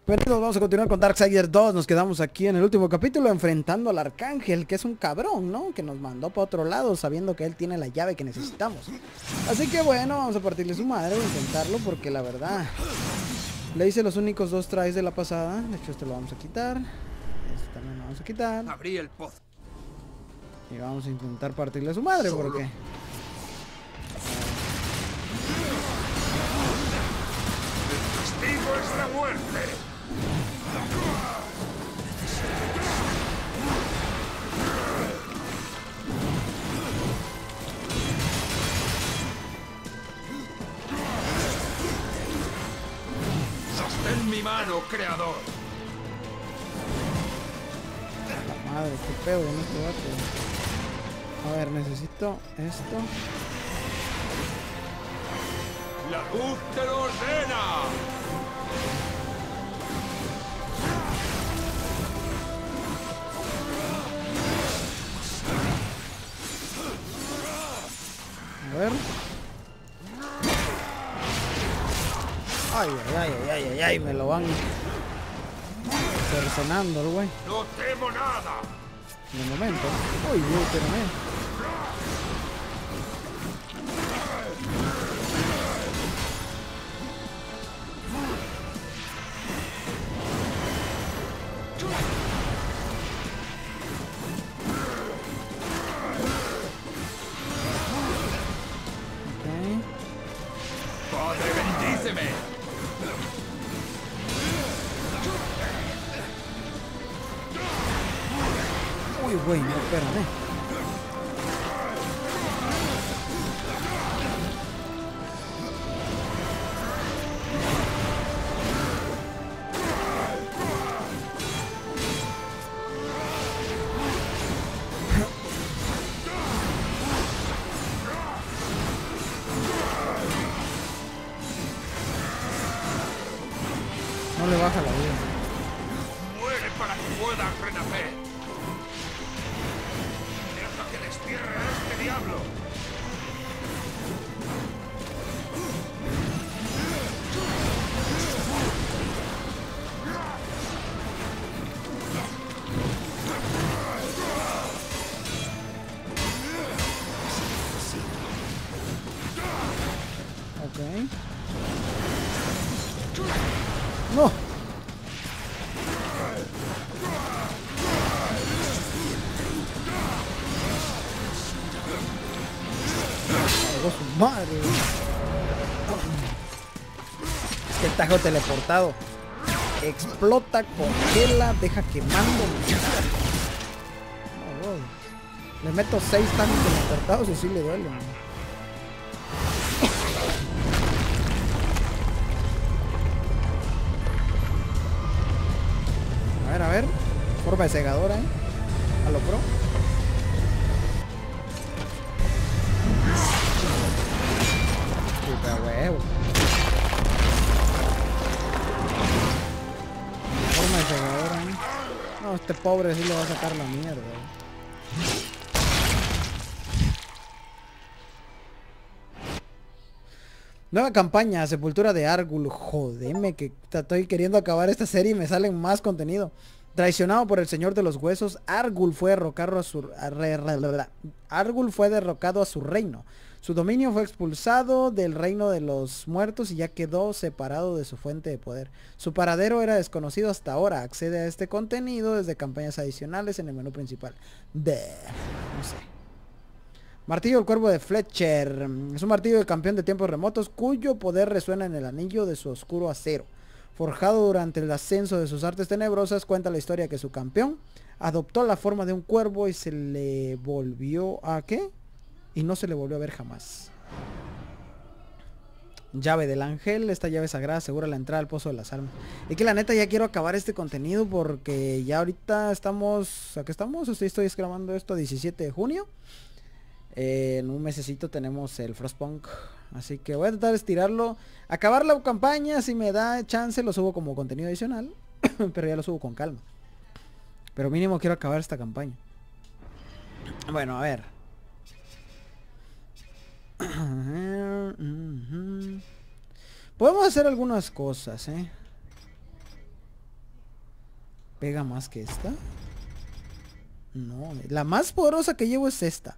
Bienvenidos, vamos a continuar con Darksiders 2. Nos quedamos aquí en el último capítulo enfrentando al Arcángel, que es un cabrón, ¿no? Que nos mandó para otro lado sabiendo que él tiene la llave que necesitamos. Así que bueno, vamos a partirle su madre, intentarlo, porque la verdad le hice los únicos 2 tries de la pasada. De hecho, este lo vamos a quitar. Este también lo vamos a quitar. Abrí el pozo. Y vamos a intentar partirle su madre, porque... ¡Castigo es la muerte! ¡Sostén mi mano, creador! La madre, qué pedo en este vato. A ver, necesito esto. ¡La luz te lo ordena! A ver. Ay, ay, ay, ay, ay, ay, me lo van cercenando el güey. ¡No temo nada! De momento. Uy, uy, pero ¡Padre, bendíceme! uy, güey, no, espérame. No le baja la vida. ¡Muere para que puedas renacer! ¡Deja que destierre a este diablo! Ok. No. Cargó su madre. Es que el tajo teleportado explota, congela, deja quemando. No, güey. Le meto 6 tajos teleportados y sí le duele. A ver, forma de segadora, a lo pro. Puta huevo. Forma de segadora, No, este pobre sí le va a sacar la mierda. Nueva campaña, Sepultura de Argul. Jodeme que estoy queriendo acabar esta serie y me salen más contenido. Traicionado por el Señor de los Huesos, Argul fue derrocado a su reino. Su dominio fue expulsado del reino de los muertos y ya quedó separado de su fuente de poder. Su paradero era desconocido hasta ahora. Accede a este contenido desde campañas adicionales en el menú principal. No sé. Martillo del Cuervo de Fletcher. Es un martillo del campeón de tiempos remotos cuyo poder resuena en el anillo de su oscuro acero. Forjado durante el ascenso de sus artes tenebrosas, cuenta la historia que su campeón adoptó la forma de un cuervo y se le volvió a... ¿qué? Y no se le volvió a ver jamás. Llave del ángel. Esta llave sagrada asegura la entrada al pozo de las almas. Y que la neta ya quiero acabar este contenido porque ya ahorita estamos... ¿A qué estamos? Estoy grabando esto 17 de junio. En un mesecito tenemos el Frostpunk. Así que voy a tratar de estirarlo. Acabar la campaña, si me da chance, lo subo como contenido adicional. Pero ya lo subo con calma. Pero mínimo quiero acabar esta campaña. Bueno, a ver. Podemos hacer algunas cosas, ¿Pega más que esta? No, la más poderosa que llevo es esta.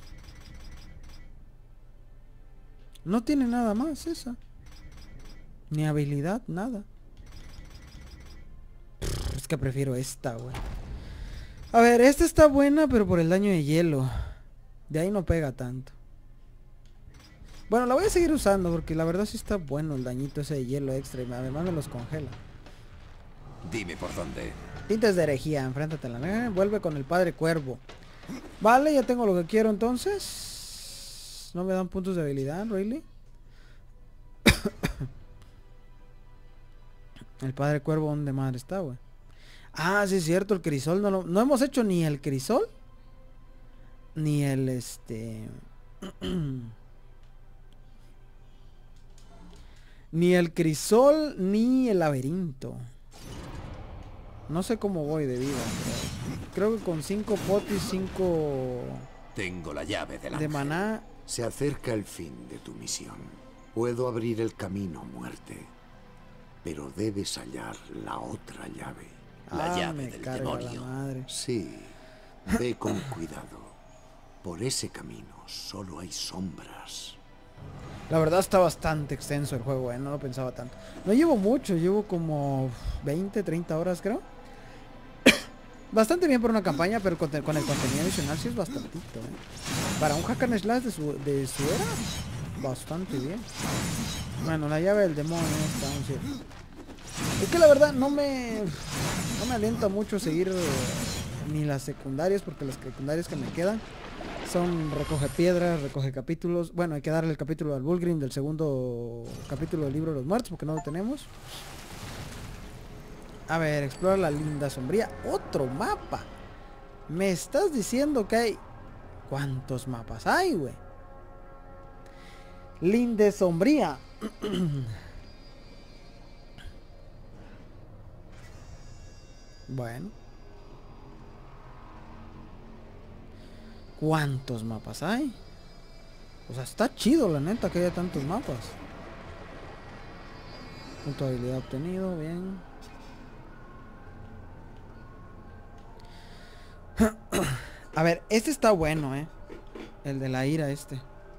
No tiene nada más esa. Ni habilidad, nada. Es que prefiero esta, güey. A ver, esta está buena, pero por el daño de hielo. De ahí no pega tanto. Bueno, la voy a seguir usando porque la verdad sí está bueno el dañito ese de hielo extra. Y además me los congela. Dime por dónde. Tintes de herejía, enfréntate a la... Vuelve con el padre cuervo. Vale, ya tengo lo que quiero entonces. No me dan puntos de habilidad, ¿really? El padre cuervo, ¿dónde madre está, güey? Ah, sí es cierto, el crisol no hemos hecho ni el crisol. Ni el ni el crisol, ni el laberinto. No sé cómo voy de vida. Creo que con 5 potis, 5 Tengo la llave del de ángel. maná. Se acerca el fin de tu misión. Puedo abrir el camino a muerte, pero debes hallar la otra llave. La llave me del carga demonio. la madre. Sí, ve con cuidado. Por ese camino solo hay sombras. La verdad está bastante extenso el juego, no lo pensaba tanto. No llevo mucho, llevo como 20, 30 horas creo. Bastante bien por una campaña, pero con el contenido adicional sí es bastantito, Para un hack and slash de su era, bastante bien. Bueno, la llave del demonio está un cierto. Es que la verdad no me alienta mucho seguir ni las secundarias, porque las secundarias que me quedan son recoge piedras, recoge capítulos. Bueno, hay que darle el capítulo al Vulgrim del segundo capítulo del libro de los muertos, porque no lo tenemos. A ver, explora la linda sombría. Otro mapa. Me estás diciendo que hay... ¿Cuántos mapas hay, güey? Linde sombría. Bueno. ¿Cuántos mapas hay? O sea, está chido la neta que haya tantos mapas. Punto de habilidad obtenido, bien. A ver, este está bueno, el de la ira este.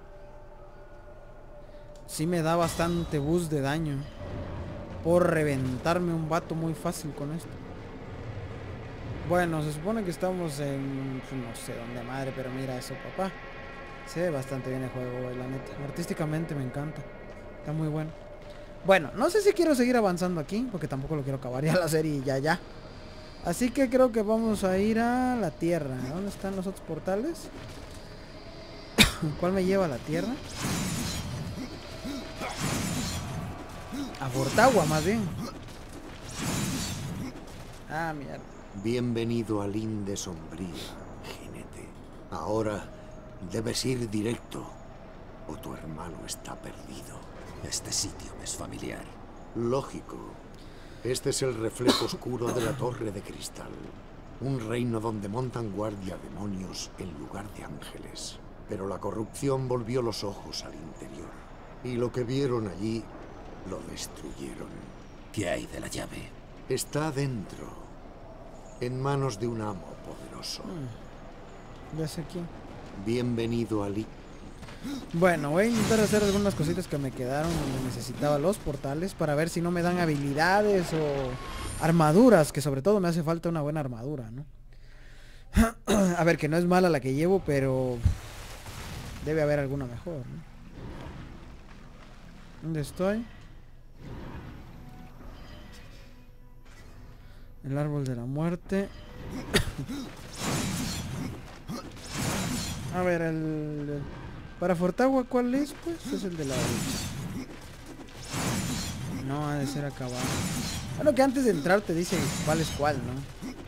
Sí me da bastante boost de daño. Por reventarme un vato muy fácil con esto. Bueno, se supone que estamos en... no sé dónde madre, pero mira eso, papá. Se ve bastante bien el juego, güey, la neta. Artísticamente me encanta. Está muy bueno. Bueno, no sé si quiero seguir avanzando aquí, porque tampoco lo quiero acabar ya la serie ya. Así que creo que vamos a ir a la tierra. ¿Dónde están los otros portales? ¿Cuál me lleva a la tierra? A Fortagua, más bien. Ah, mierda. Bienvenido a Linde Sombría, jinete. Ahora debes ir directo, o tu hermano está perdido. Este sitio me es familiar. Lógico. Este es el reflejo oscuro de la Torre de Cristal. Un reino donde montan guardia demonios en lugar de ángeles. Pero la corrupción volvió los ojos al interior. Y lo que vieron allí, lo destruyeron. ¿Qué hay de la llave? Está dentro, en manos de un amo poderoso. Ya sé quién. Bienvenido a Linde. Bueno, voy a intentar hacer algunas cositas que me quedaron donde necesitaba los portales para ver si no me dan habilidades o armaduras, que sobre todo me hace falta una buena armadura, ¿no? A ver, que no es mala la que llevo, pero debe haber alguna mejor, ¿no? ¿Dónde estoy? El árbol de la muerte. A ver, para Fortagua, ¿cuál es? Pues es el de la derecha. No, ha de ser acá abajo. Bueno, que antes de entrar te dice cuál es cuál, ¿no?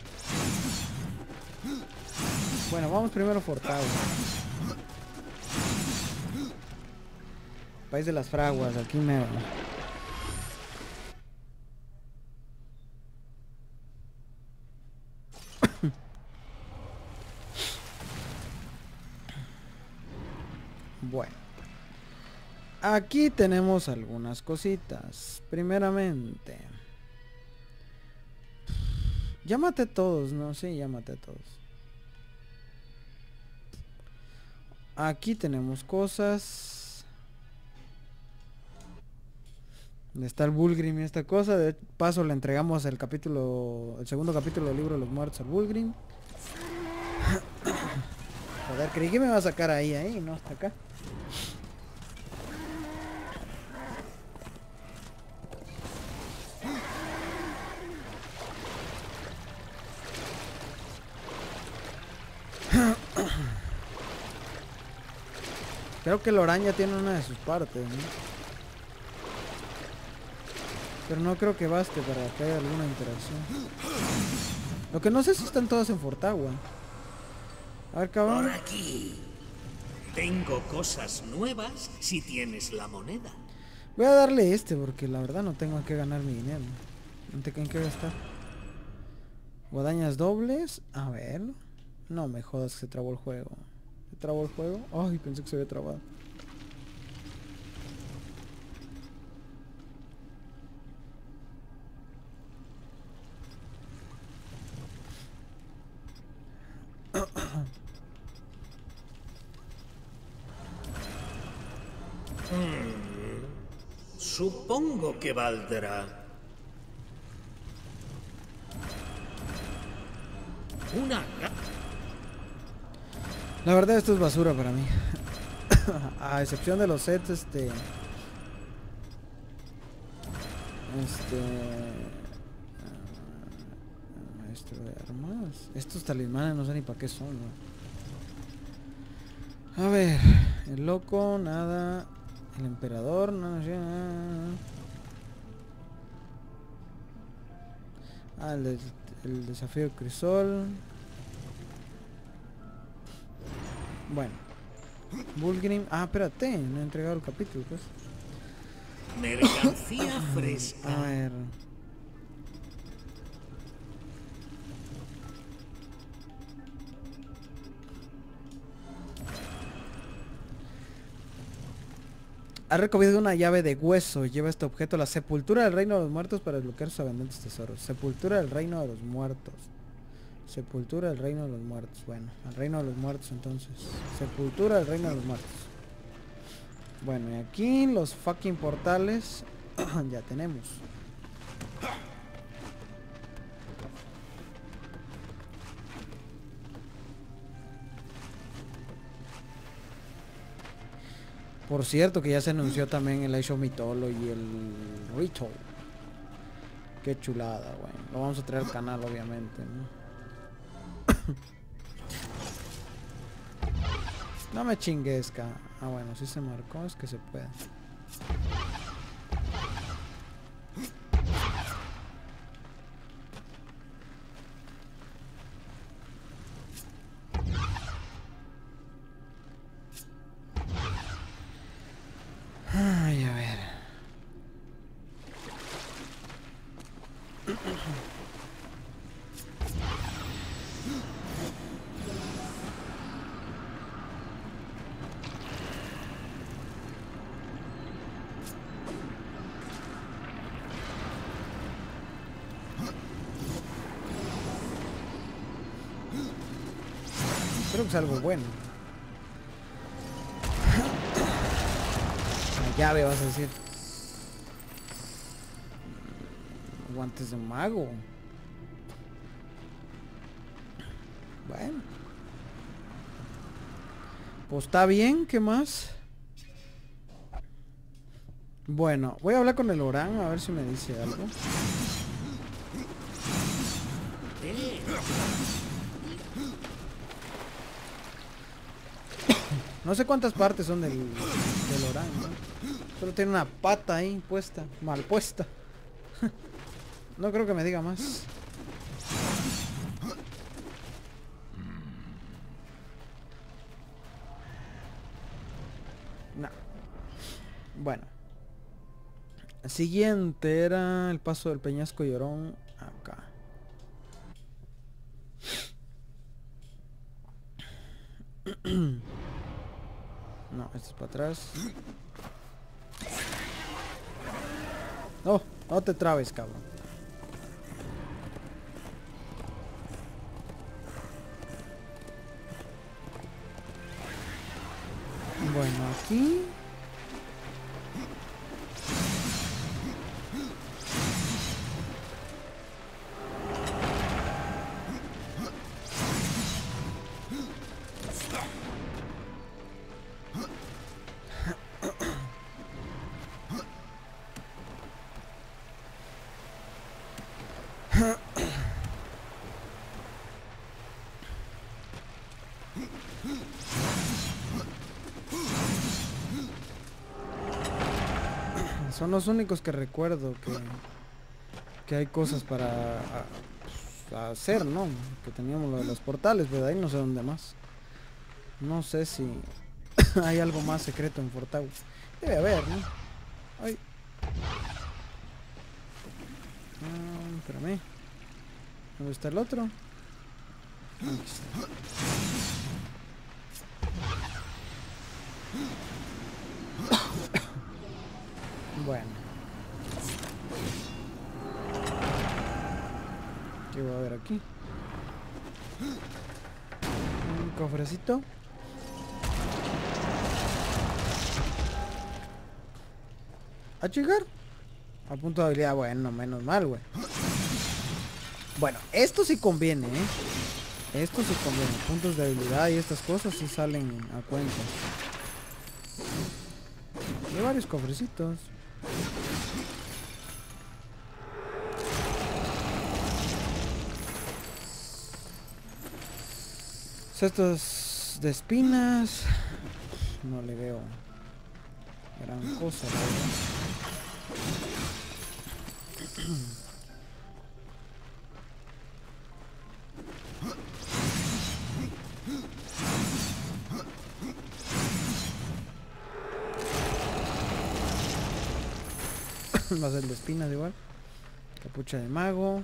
Bueno, vamos primero a Fortagua. País de las fraguas, aquí mero. Bueno, aquí tenemos algunas cositas. Primeramente, Ya maté a todos, ¿no? Sí, ya maté a todos. Aquí tenemos cosas. ¿Dónde está el Vulgrim y esta cosa? De paso le entregamos el segundo capítulo del libro de los muertos al Vulgrim. Joder, creí que me iba a sacar ahí, no, hasta acá. Creo que el Oraña tiene una de sus partes, ¿no? Pero no creo que baste para que haya alguna interacción. Lo que no sé si están todos en Fortagua. A ver, cabrón. Por aquí. Tengo cosas nuevas si tienes la moneda. Voy a darle porque la verdad no tengo en qué ganar mi dinero. No tengo en qué gastar. Guadañas dobles. A ver. No me jodas que se trabó el juego. ¿Se trabó el juego? Ay, pensé que se había trabado. Supongo que valdrá. Una... La verdad esto es basura para mí. A excepción de los sets, maestro de armas. Estos talismanes no sé ni para qué son, ¿no? A ver, el loco, nada. El emperador, no sé. Ah, el desafío de Crisol. Bueno. Vulgrim. Ah, espérate, no he entregado el capítulo, pues. Mercancía fresca. A ver. Ha recogido una llave de hueso. Lleva este objeto a la sepultura del reino de los muertos para desbloquear sus abundantes tesoros. Sepultura del reino de los muertos. Sepultura del reino de los muertos. Bueno, al reino de los muertos entonces. Sepultura del reino de los muertos. Bueno, y aquí los fucking portales. Ya tenemos. Por cierto que ya se anunció también el Age of Mythology y el Ritual. Qué chulada, güey. Lo vamos a traer al canal obviamente, ¿no? No me chingues, Ah, bueno, si se marcó, es que se puede. Ay, a ver. Creo que es algo bueno. La llave, vas a decir. Guantes de mago. Bueno. Pues está bien, ¿qué más? Bueno, voy a hablar con el Orán a ver si me dice algo. No sé cuántas partes son del Orán, ¿no? Solo tiene una pata ahí puesta, mal puesta. No creo que me diga más. No. Bueno. El siguiente era el paso del Peñasco Llorón acá. No, este es para atrás. No, no te trabes, cabrón. aquí. Son los únicos que recuerdo que hay cosas para hacer, ¿no? Que teníamos lo de los portales, pero de ahí no sé dónde más. No sé si hay algo más secreto en Fortau. Debe haber, ¿no? Ay. Espérame. ¿Dónde está el otro? Aquí está. Bueno. ¿Qué va a haber aquí? Un cofrecito. ¿A llegar? A punto de habilidad. Bueno, menos mal, güey. Bueno, esto sí conviene, ¿eh? Esto sí conviene. Puntos de habilidad y estas cosas sí salen a cuenta. Hay varios cofrecitos. Cestos de espinas. No le veo gran cosa, la verdad. Va a ser de espinas igual. Capucha de mago.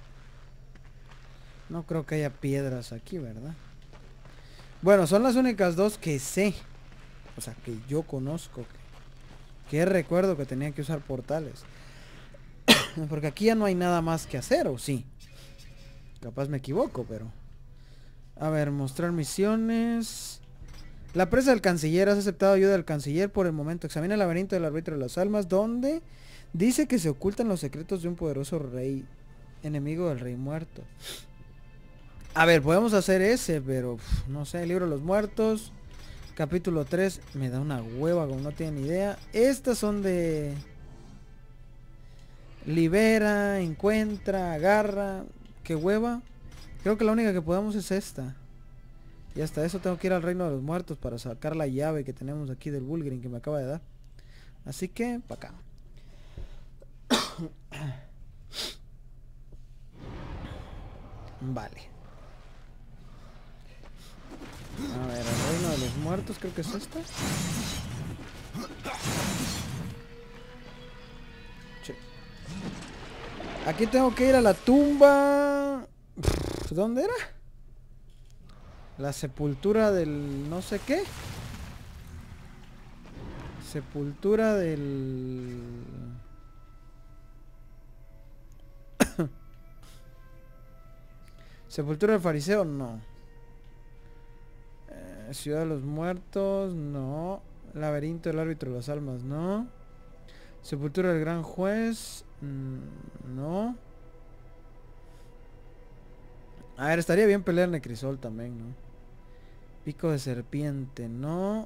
No creo que haya piedras aquí, ¿verdad? Bueno, son las únicas dos que sé. O sea, que yo conozco. Que recuerdo que tenía que usar portales. Porque aquí ya no hay nada más que hacer, ¿o sí? Capaz me equivoco, pero... A ver, mostrar misiones... La presa del canciller. Has aceptado ayuda del canciller por el momento. Examina el laberinto del árbitro de las almas, donde dice que se ocultan los secretos de un poderoso rey, enemigo del rey muerto. A ver, podemos hacer ese, pero no sé, el libro de los muertos, capítulo 3, me da una hueva como no tienen idea. Estas son de... Libera, encuentra, agarra, qué hueva. Creo que la única que podemos es esta. Y hasta eso tengo que ir al reino de los muertos para sacar la llave que tenemos aquí del Vulgrim que me acaba de dar. Así que, para acá. Vale. A ver, el reino de los muertos creo que es esta. Sí. Aquí tengo que ir a la tumba. ¿Dónde era? La sepultura del no sé qué. Sepultura del... Sepultura del fariseo, no. Ciudad de los muertos, no. Laberinto del árbitro de las almas, no. Sepultura del gran juez, no. A ver, estaría bien pelear Necrisol también, ¿no? Pico de serpiente, no.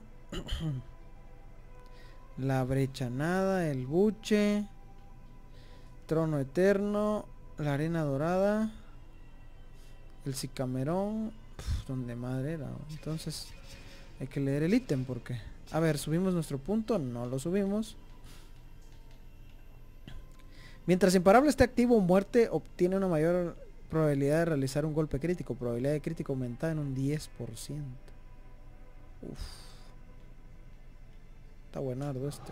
La brecha, nada. El buche. Trono eterno. La arena dorada. El sicamerón. Donde madre era. Entonces hay que leer el ítem porque... A ver, ¿subimos nuestro punto? No lo subimos. Mientras imparable esté activo, muerte obtiene una mayor probabilidad de realizar un golpe crítico. Probabilidad de crítico aumentada en un 10%. Uf. Está buenardo este.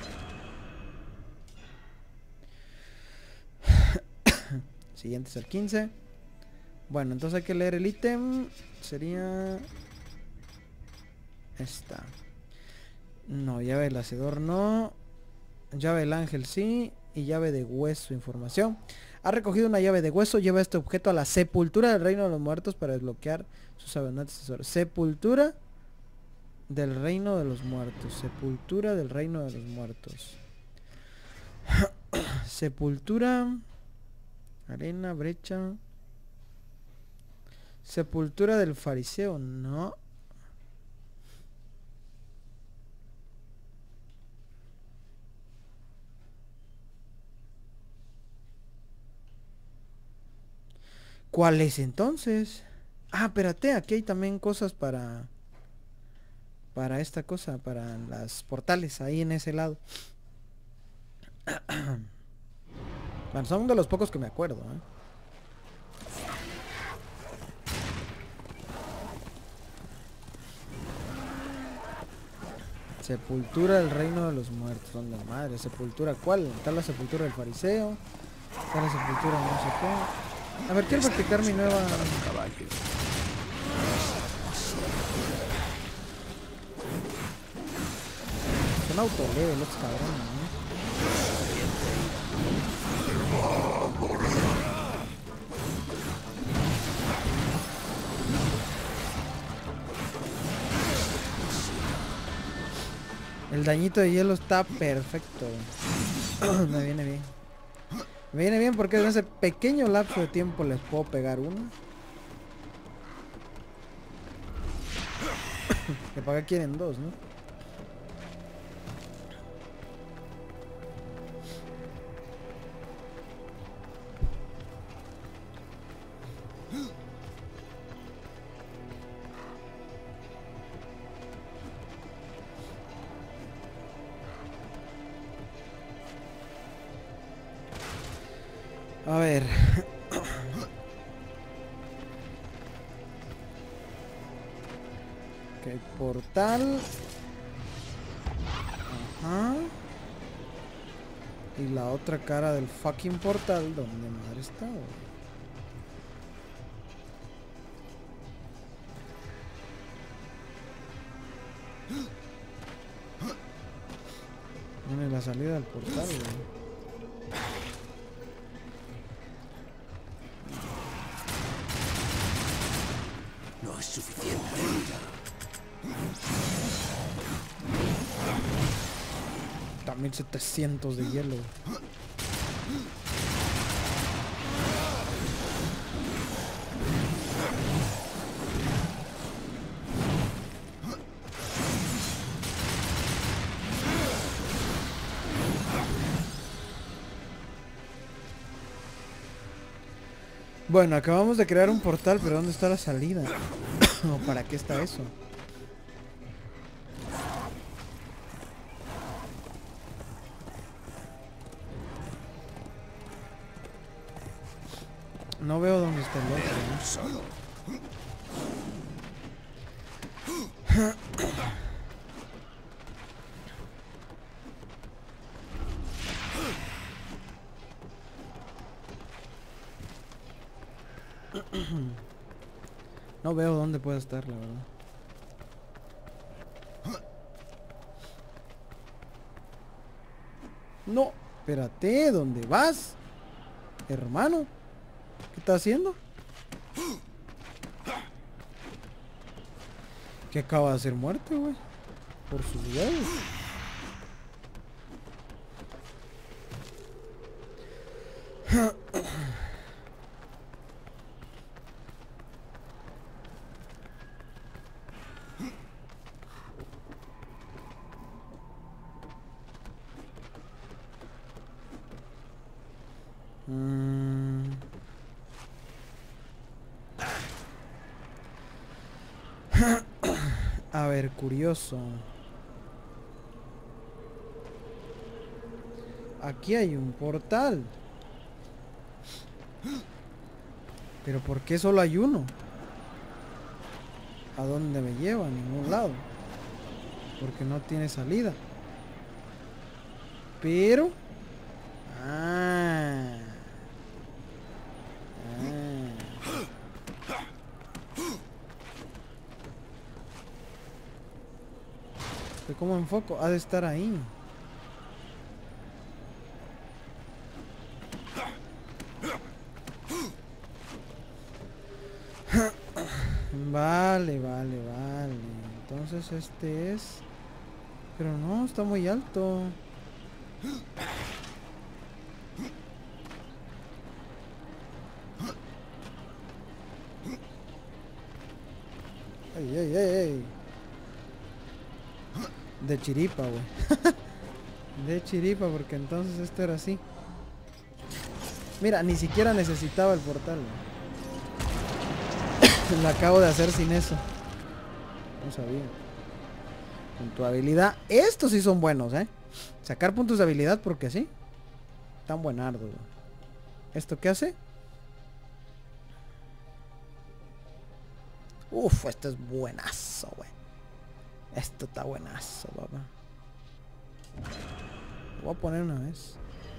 Siguiente es el 15. Bueno, entonces hay que leer el ítem. Sería... esta. No, llave del hacedor no. Llave del ángel sí. Y llave de hueso, información. Ha recogido una llave de hueso. Lleva este objeto a la sepultura del reino de los muertos para desbloquear sus abundantes tesoros. Sepultura del reino de los muertos. Sepultura del reino de los muertos. Sepultura. Arena, brecha. Sepultura del fariseo, no. ¿Cuál es entonces? Ah, espérate, aquí hay también cosas para esta cosa, para las portales, ahí en ese lado. Bueno, son de los pocos que me acuerdo, ¿eh? Sepultura del reino de los muertos. ¿Dónde madre? ¿Sepultura cuál? Está la sepultura del fariseo. Está la sepultura de no sé qué. A ver, quiero practicar mi nueva... Son autolevel los cabrones, ¿no? El dañito de hielo está perfecto. Me viene bien. Me viene bien porque en ese pequeño lapso de tiempo les puedo pegar uno. Que para acá quieren dos, ¿no? A ver. Ok, portal. Ajá. Y la otra cara del fucking portal, ¿dónde madre está, güey? Viene la salida del portal, güey. No es suficiente. También 700 de hielo. Bueno, acabamos de crear un portal, pero ¿dónde está la salida? ¿O para qué está eso? No veo dónde está el otro, ¿no? No veo dónde puede estar, la verdad. No, espérate, ¿dónde vas? Hermano, ¿qué estás haciendo? ¿Qué acaba de hacer muerte, güey? Por sus huevos. A ver, curioso. Aquí hay un portal. Pero ¿por qué solo hay uno? ¿A dónde me lleva? A ningún lado. Porque no tiene salida. Pero... ¿Cómo enfoco? Ha de estar ahí. Vale, vale, vale. Entonces este es... Pero no, está muy alto. Ey, ey, ey, ey. De chiripa, güey. De chiripa, porque entonces esto era así. Mira, ni siquiera necesitaba el portal, güey. Lo acabo de hacer sin eso. No sabía. Con tu habilidad. Estos sí son buenos, Sacar puntos de habilidad porque sí. Tan buenardos, güey. ¿Esto qué hace? Uf, esto es buenazo, güey. Esto está buenazo, papá. Lo voy a poner una vez.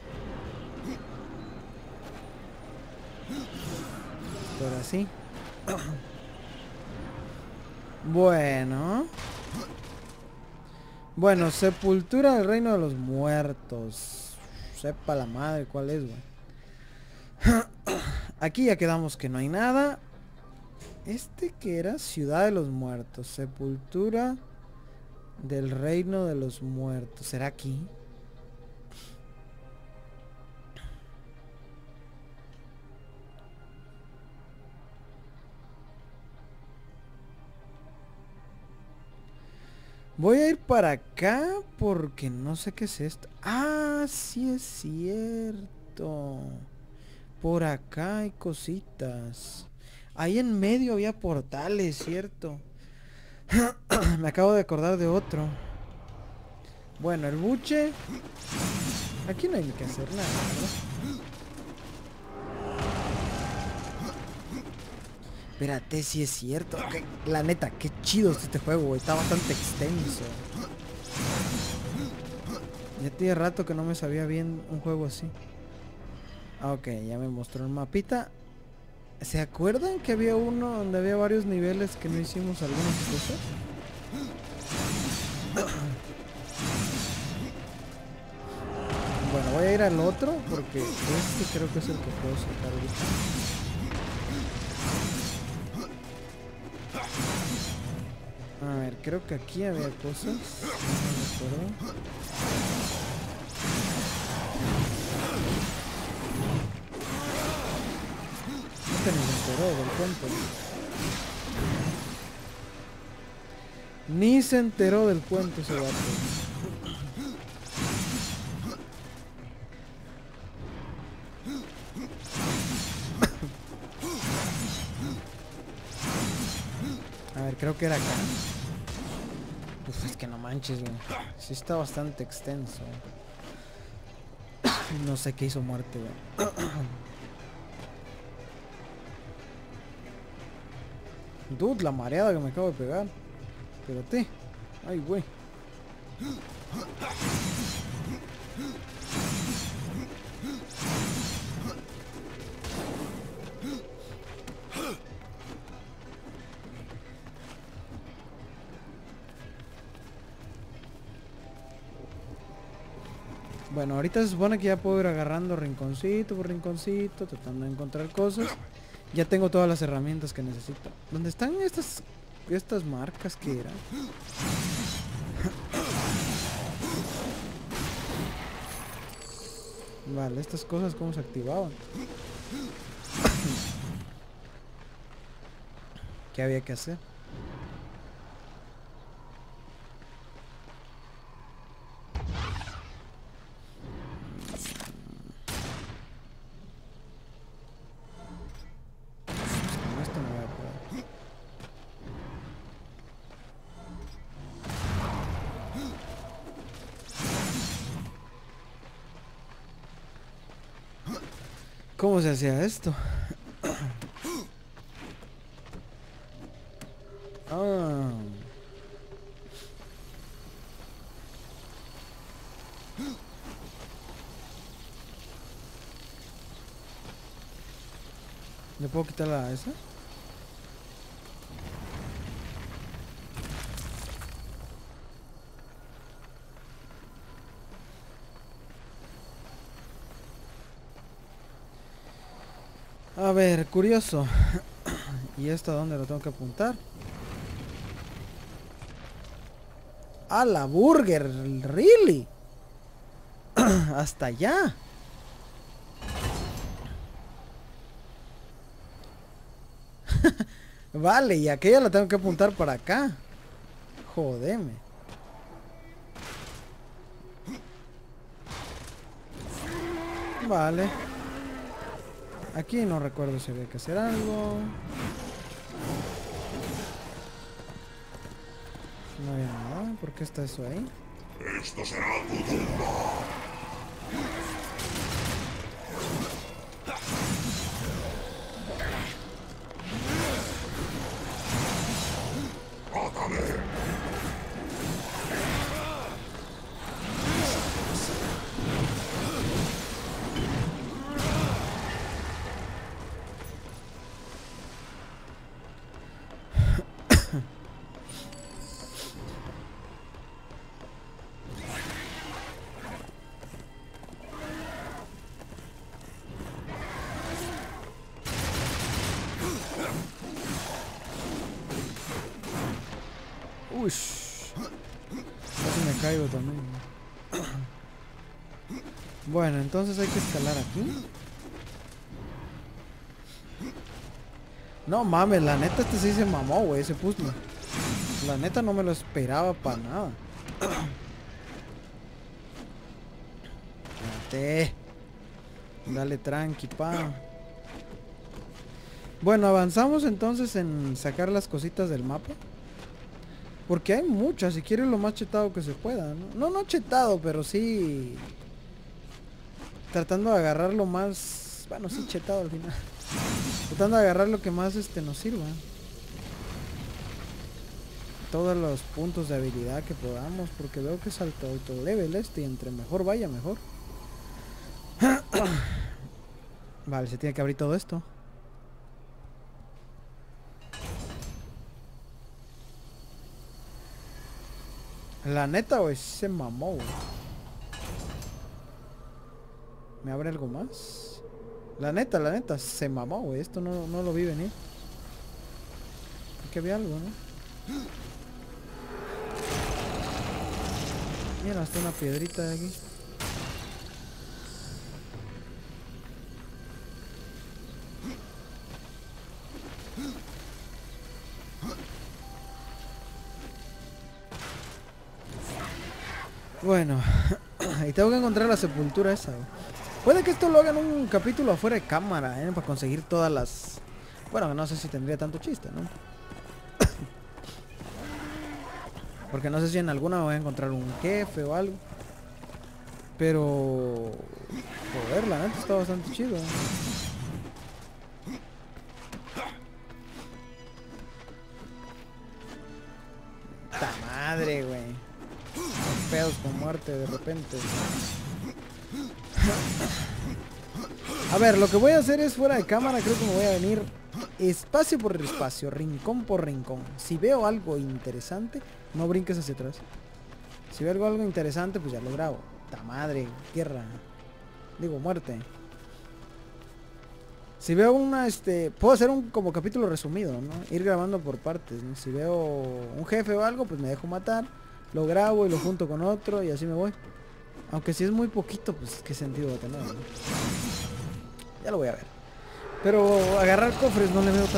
Esto era así. Bueno. Bueno, sepultura del reino de los muertos. Sepa la madre cuál es, güey. Aquí ya quedamos que no hay nada. Este que era ciudad de los muertos. Sepultura del reino de los muertos. ¿Será aquí? Voy a ir para acá porque no sé qué es esto. Ah, sí es cierto. Por acá hay cositas. Ahí en medio había portales, ¿cierto? Me acabo de acordar de otro. Bueno, el buche. Aquí no hay ni que hacer nada, ¿verdad? Espérate, si es cierto. La neta, qué chido está este juego, güey. Está bastante extenso. Ya tiene rato que no me sabía bien un juego así. Ah, ok, ya me mostró el mapita. ¿Se acuerdan que había uno donde había varios niveles que no hicimos algunas cosas? Bueno, voy a ir al otro porque este creo que es el que puedo sacar ahorita. A ver, creo que aquí había cosas. No me acuerdo. Este ni se enteró del cuento. Ni se enteró del cuento ese vato. A ver, creo que era acá. Uf, es que no manches, güey. Sí está bastante extenso. No sé qué hizo muerte, güey. Dude, la mareada que me acabo de pegar. Espérate. Ay, güey. Bueno, ahorita se supone que ya puedo ir agarrando rinconcito por rinconcito, tratando de encontrar cosas. Ya tengo todas las herramientas que necesito. ¿Dónde están estas marcas que eran? Vale, estas cosas cómo se activaban. ¿Qué había que hacer? Con esto no voy a poder. ¿Cómo se hacía esto? Ah. ¿Le puedo quitar la esa? A ver, curioso. ¿Y esto a dónde lo tengo que apuntar? A la burger, really. Hasta allá. Vale, y aquella la tengo que apuntar para acá. Jodeme. Vale. Aquí no recuerdo si había que hacer algo. No había nada. ¿Por qué está eso ahí? Esto será tu tumba. Uy, casi me caigo también. Bueno, entonces hay que escalar aquí. No mames, la neta este sí se mamó, güey, ese puzzle. La neta no me lo esperaba para nada. Espérate. Dale tranqui, pa. Bueno, avanzamos entonces en sacar las cositas del mapa. Porque hay muchas, si quieres lo más chetado que se pueda, ¿no? No chetado, pero sí tratando de agarrar lo más... Bueno, sí chetado al final. Tratando de agarrar lo que más nos sirva. Todos los puntos de habilidad que podamos, porque veo que es alto level y entre mejor vaya, mejor. Vale, se tiene que abrir todo esto. La neta, güey, se mamó, güey. ¿Me abre algo más? La neta, se mamó, güey. Esto no lo vi venir. Aquí había algo, ¿no? Mira, hasta una piedrita de aquí. Bueno, y tengo que encontrar la sepultura esa, güey. Puede que esto lo hagan un capítulo afuera de cámara, para conseguir todas las... Bueno, no sé si tendría tanto chiste, ¿no? Porque no sé si en alguna me voy a encontrar un jefe o algo. Pero... Joder, la neta está bastante chido, ¿eh? ¡Ta madre, güey! Pedos con muerte de repente. A ver, lo que voy a hacer es fuera de cámara. Creo que me voy a venir espacio por espacio, rincón por rincón. Si veo algo interesante, no brinques hacia atrás. Si veo algo interesante, pues ya lo grabo. ¡Ta madre! Tierra. Digo, muerte. Si veo una, puedo hacer un como capítulo resumido, ¿no? Ir grabando por partes, ¿no? Si veo un jefe o algo, pues me dejo matar. Lo grabo y lo junto con otro y así me voy. Aunque si es muy poquito, pues qué sentido va a tener, ¿no? Ya lo voy a ver. Pero agarrar cofres no le veo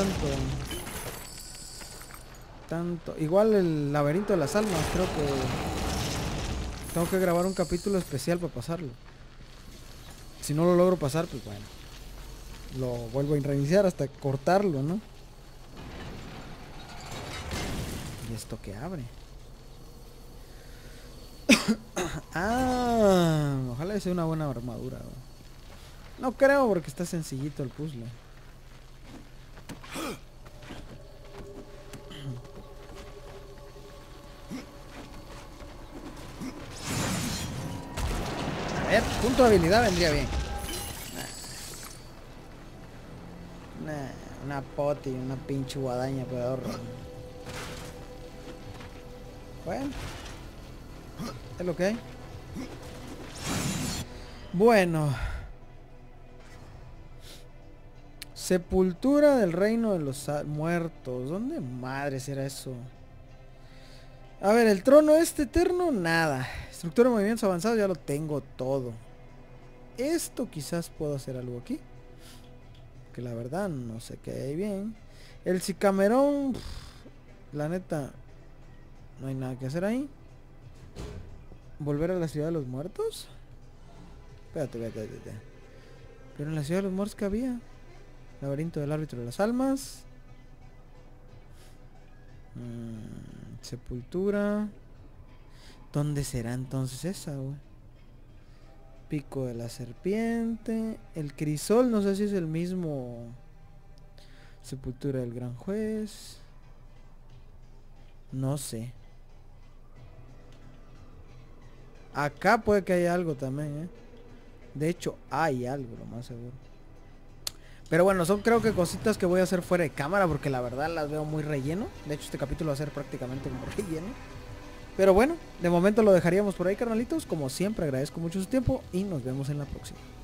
tanto. Igual el laberinto de las almas, creo que tengo que grabar un capítulo especial para pasarlo. Si no lo logro pasar, pues bueno, lo vuelvo a reiniciar hasta cortarlo, ¿no? ¿Y esto qué abre? Ah, ojalá sea una buena armadura, ¿no? No creo porque está sencillito el puzzle. A ver, punto de habilidad vendría bien. Una poti, una pinche guadaña pedorra. Bueno, es lo que hay. Bueno, sepultura del reino de los muertos. ¿Dónde madres era eso? A ver, el trono este eterno, nada. Estructura de movimientos avanzados, ya lo tengo todo. Esto quizás puedo hacer algo aquí. Que la verdad no sé qué hay bien. El Sicamerón, la neta, no hay nada que hacer ahí. ¿Volver a la ciudad de los muertos? Espérate. Pero en la ciudad de los muertos, ¿qué había? Laberinto del árbitro de las almas. Sepultura. ¿Dónde será entonces esa, güey? Pico de la serpiente. El crisol, no sé si es el mismo. Sepultura del gran juez. No sé. Acá puede que haya algo también, De hecho, hay algo, lo más seguro. Pero bueno, son creo que cositas que voy a hacer fuera de cámara, porque la verdad las veo muy relleno. De hecho, este capítulo va a ser prácticamente como relleno. Pero bueno, de momento lo dejaríamos por ahí, carnalitos. Como siempre, agradezco mucho su tiempo y nos vemos en la próxima.